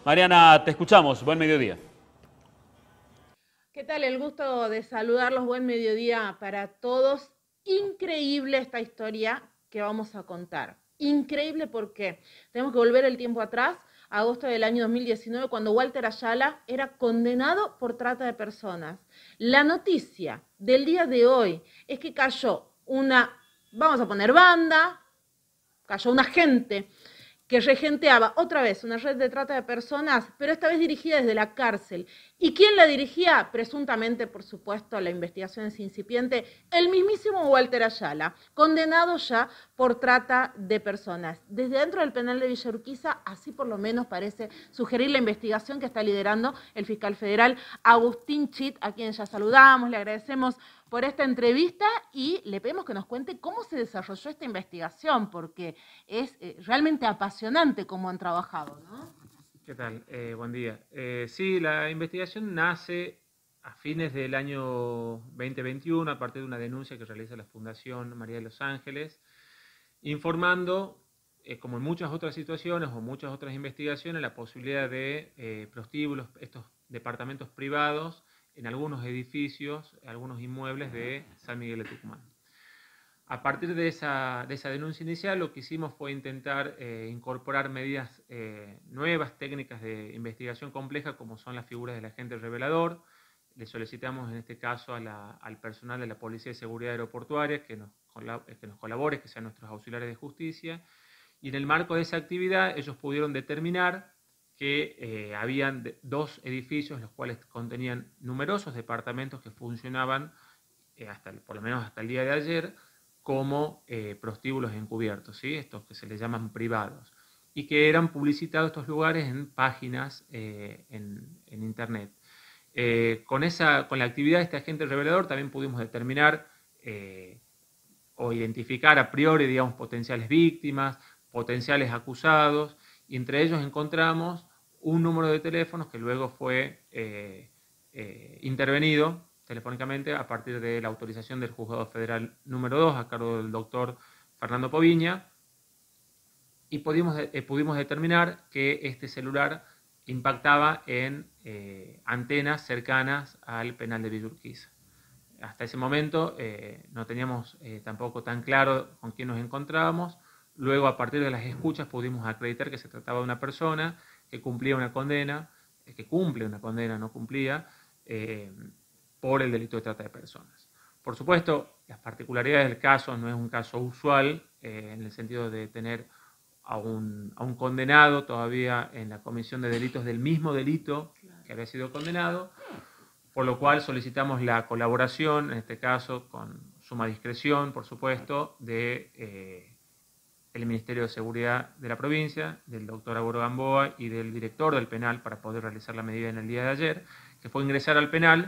Mariana, te escuchamos. Buen mediodía. ¿Qué tal? El gusto de saludarlos. Buen mediodía para todos. Increíble esta historia que vamos a contar. Increíble porque tenemos que volver el tiempo atrás, a agosto del año 2019, cuando Walter Ayala era condenado por trata de personas. La noticia del día de hoy es que cayó una, vamos a poner banda, cayó un agente que regenteaba otra vez una red de trata de personas, pero esta vez dirigida desde la cárcel. ¿Y quién la dirigía? Presuntamente, por supuesto, la investigación es incipiente, el mismísimo Walter Ayala, condenado ya por trata de personas. Desde dentro del penal de Villa Urquiza, así por lo menos parece sugerir la investigación que está liderando el fiscal federal Agustín Chit, a quien ya saludamos, le agradecemos por esta entrevista y le pedimos que nos cuente cómo se desarrolló esta investigación, porque es realmente apasionante cómo han trabajado, ¿no? ¿Qué tal? Buen día. Sí, la investigación nace a fines del año 2021 a partir de una denuncia que realiza la Fundación María de los Ángeles, informando, como en muchas otras situaciones o muchas otras investigaciones, la posibilidad de prostíbulos, estos departamentos privados, en algunos edificios, algunos inmuebles de San Miguel de Tucumán. A partir de esa denuncia inicial, lo que hicimos fue intentar incorporar medidas nuevas, técnicas de investigación compleja, como son las figuras del agente revelador. Le solicitamos en este caso al personal de la Policía de Seguridad Aeroportuaria que nos colabore, que sean nuestros auxiliares de justicia. Y en el marco de esa actividad, ellos pudieron determinar que habían dos edificios, los cuales contenían numerosos departamentos que funcionaban, por lo menos hasta el día de ayer, como prostíbulos encubiertos, ¿sí? Estos que se les llaman privados, y que eran publicitados estos lugares en páginas en internet. Con la actividad de este agente revelador también pudimos determinar o identificar a priori, digamos, potenciales víctimas, potenciales acusados, y entre ellos encontramos un número de teléfonos que luego fue intervenido telefónicamente a partir de la autorización del Juzgado Federal número 2 a cargo del doctor Fernando Poviña, y pudimos determinar que este celular impactaba en antenas cercanas al penal de Villa Urquiza. Hasta ese momento no teníamos tampoco tan claro con quién nos encontrábamos. Luego, a partir de las escuchas, pudimos acreditar que se trataba de una persona que cumplía una condena, que cumple una condena, no cumplía, por el delito de trata de personas. Por supuesto, las particularidades del caso no es un caso usual, en el sentido de tener a un condenado todavía en la comisión de delitos del mismo delito que había sido condenado, por lo cual solicitamos la colaboración, en este caso con suma discreción, por supuesto, de el Ministerio de Seguridad de la provincia, del doctor Aguro Gamboa y del director del penal para poder realizar la medida en el día de ayer, que fue ingresar al penal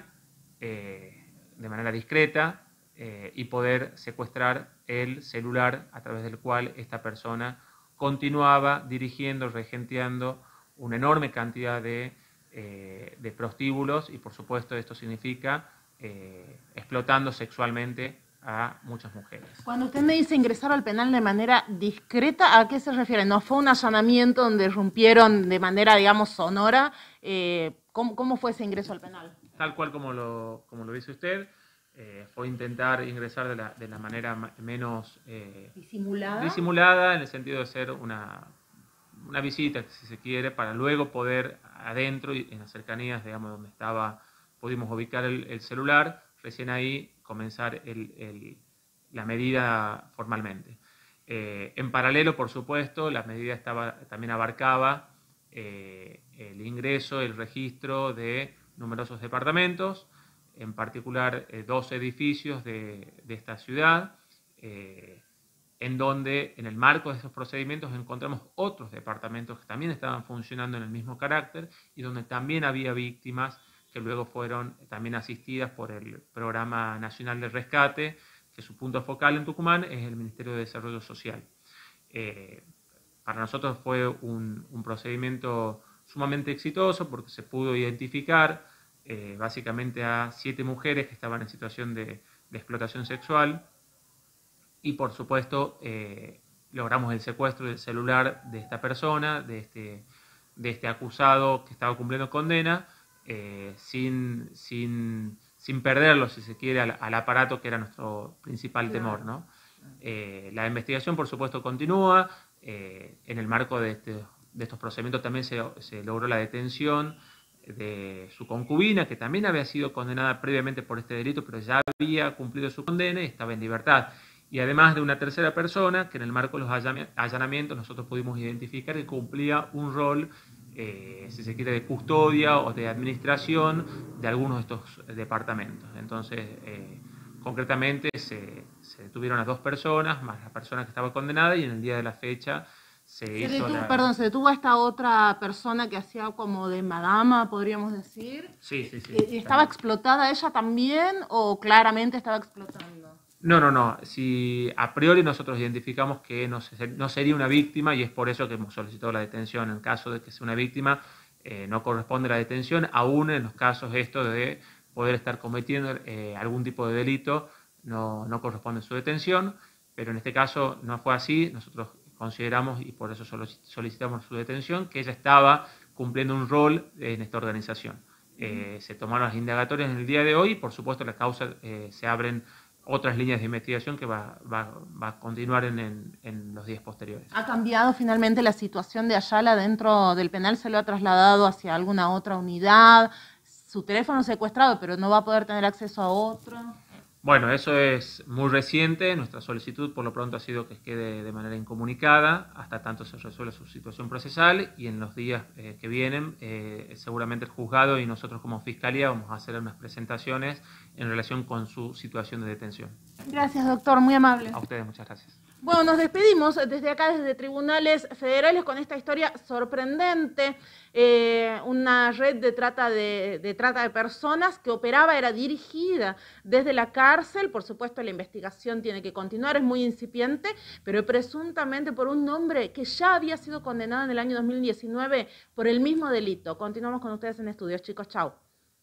de manera discreta y poder secuestrar el celular a través del cual esta persona continuaba dirigiendo, regenteando una enorme cantidad de prostíbulos, y por supuesto esto significa explotando sexualmente a muchas mujeres. Cuando usted me dice ingresar al penal de manera discreta, ¿a qué se refiere? ¿No fue un allanamiento donde irrumpieron de manera, digamos, sonora? ¿Cómo fue ese ingreso al penal? Tal cual como lo dice usted, fue intentar ingresar de la manera menos disimulada, en el sentido de ser una visita, si se quiere, para luego poder adentro y en las cercanías, digamos, donde pudimos ubicar el celular, recién ahí comenzar la medida formalmente. En paralelo, por supuesto, la medida también abarcaba el ingreso, el registro de numerosos departamentos, en particular 2 edificios de esta ciudad, en donde en el marco de esos procedimientos encontramos otros departamentos que también estaban funcionando en el mismo carácter y donde también había víctimas que luego fueron también asistidas por el Programa Nacional de Rescate, que su punto focal en Tucumán es el Ministerio de Desarrollo Social. Para nosotros fue un procedimiento sumamente exitoso porque se pudo identificar básicamente a 7 mujeres que estaban en situación de explotación sexual, y por supuesto logramos el secuestro del celular de esta persona, de de este acusado que estaba cumpliendo condena, sin perderlo, si se quiere, al aparato que era nuestro principal temor, ¿no? La investigación, por supuesto, continúa. En el marco de estos procedimientos también se logró la detención de su concubina, que también había sido condenada previamente por este delito, pero ya había cumplido su condena y estaba en libertad. Y además de una tercera persona, que en el marco de los allanamientos nosotros pudimos identificar que cumplía un rol, si se quiere, de custodia o de administración de algunos de estos departamentos. Entonces, concretamente se detuvieron a 2 personas, más la persona que estaba condenada, y en el día de la fecha se detuvo a esta otra persona que hacía como de madama, podríamos decir. Sí. ¿Estaba explotada ella también o claramente estaba explotando? No. Si a priori nosotros identificamos que no sería una víctima, y es por eso que hemos solicitado la detención. En caso de que sea una víctima, no corresponde la detención, aún en los casos estos de poder estar cometiendo algún tipo de delito, no corresponde su detención, pero en este caso no fue así. Nosotros consideramos, y por eso solicitamos su detención, que ella estaba cumpliendo un rol en esta organización. Se tomaron las indagatorias en el día de hoy y, por supuesto, la causa se abren otras líneas de investigación que va a continuar en los días posteriores. ¿Ha cambiado finalmente la situación de Ayala dentro del penal? ¿Se lo ha trasladado hacia alguna otra unidad? Su teléfono secuestrado, pero no va a poder tener acceso a otro. Bueno, eso es muy reciente. Nuestra solicitud por lo pronto ha sido que quede de manera incomunicada hasta tanto se resuelva su situación procesal, y en los días que vienen seguramente el juzgado y nosotros como Fiscalía vamos a hacer unas presentaciones en relación con su situación de detención. Gracias, doctor, muy amable. A ustedes, muchas gracias. Bueno, nos despedimos desde acá, desde Tribunales Federales, con esta historia sorprendente. Una red de trata de personas que operaba, era dirigida desde la cárcel. Por supuesto, la investigación tiene que continuar, es muy incipiente, pero presuntamente por un hombre que ya había sido condenado en el año 2019 por el mismo delito. Continuamos con ustedes en estudios, chicos. Chau.